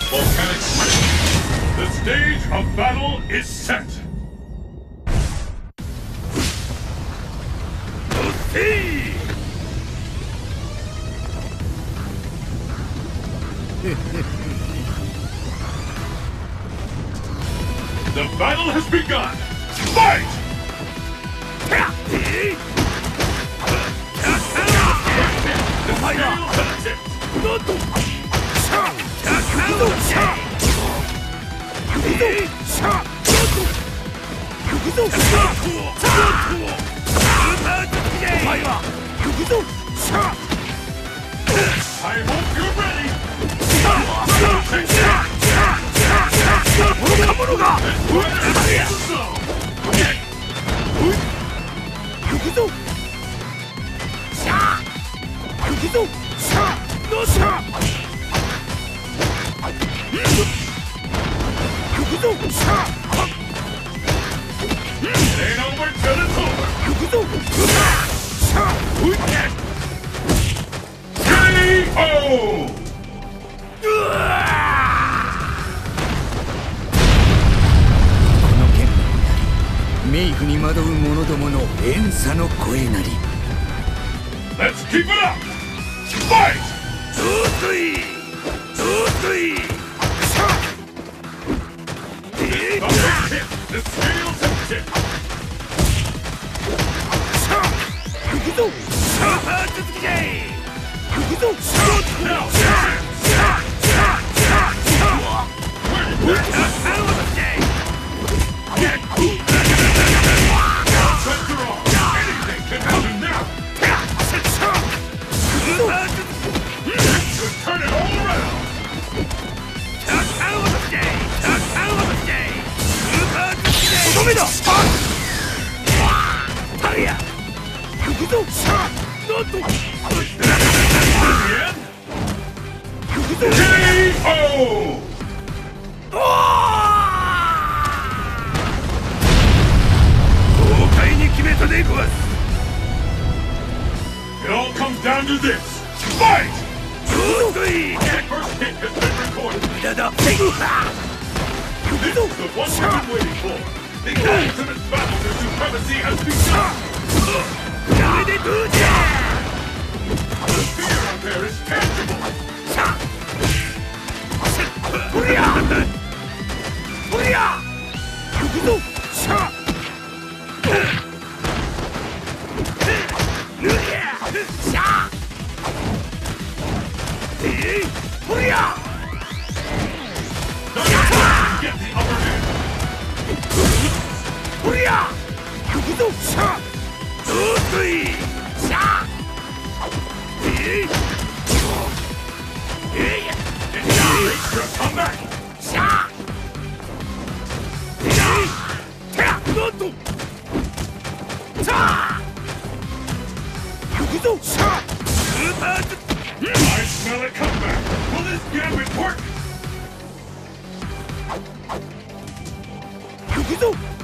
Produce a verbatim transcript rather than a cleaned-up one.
Volcanic switch. The stage of battle is set. Okay. The battle has begun. Fight! I hope you're ready. It ain't over till it's over. K O! 冥府に惑う者どもの怨嗟の声なり。 Let's keep it up! Fight! The scales have tipped! Now, turn it all around! K O! It all comes down to this. Fight! That first hit has been recorded. This is the one we've been waiting for. The ultimate battle for supremacy has begun. The fear out there is tangible. Get the upper hand. It's your comeback. I smell a comeback. Will this gambit work?